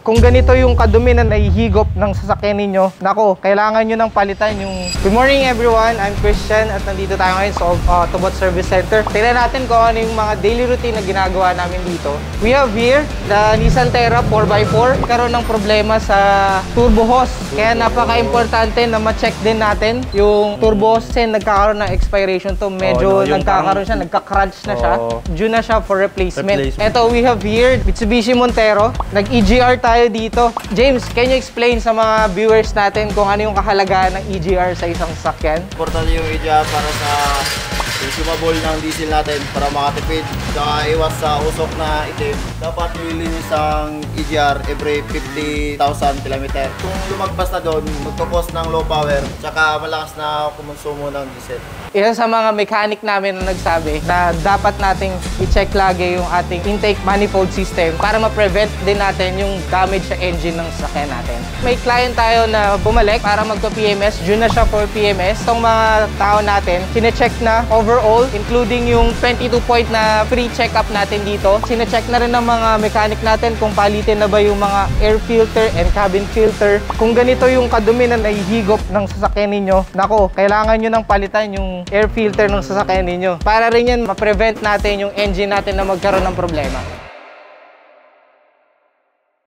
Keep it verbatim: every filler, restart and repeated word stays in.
Kung ganito yung kadumi na nahihigop ng sasakyan ninyo, nako, kailangan nyo ng palitan yung... Good morning everyone, I'm Christian at nandito tayo ngayon sa uh, Tobot Service Center. Tingnan natin kung ano yung mga daily routine na ginagawa namin dito. We have here the Nissan Terra four by four. Karoon ng problema sa turbo hose. Kaya napaka-importante na ma-check din natin yung turbo hose kasi nagkakaroon ng expiration to. Medyo oh, no, nagkakaroon siya, nagka-crunch na siya. Oh. Due na siya for replacement. replacement. Ito, we have here Mitsubishi Montero. Nag-E G R tayo tayo dito. James, can you explain sa mga viewers natin kung ano yung kahalagahan ng E G R sa isang sasakyan? Importante yung E G R para sa consumable ng diesel natin para makatipid saka iwas sa usok na itim. Dapat nililinis ang E G R every fifty thousand kilometer. Kung lumagpas na doon, magpapos ng low power saka malakas na kumonsumo ng diesel. Isa sa mga mechanic namin na nagsabi na dapat nating i-check lagi yung ating intake manifold system para ma-prevent din natin yung damage sa engine ng sasakyan natin. May client tayo na bumalik para magpa-P M S. Due na siya for P M S. Itong mga tao natin, sine-check na overall, including yung twenty-two point na free check-up natin dito. Sine-check na rin ng mga mechanic natin kung palitin na ba yung mga air filter and cabin filter. Kung ganito yung kadumi na nahihigop ng sasakyan ninyo, nako, kailangan nyo nang palitan yung air filter ng sasakyan ninyo. Para rin yan, ma-prevent natin yung engine natin na magkaroon ng problema.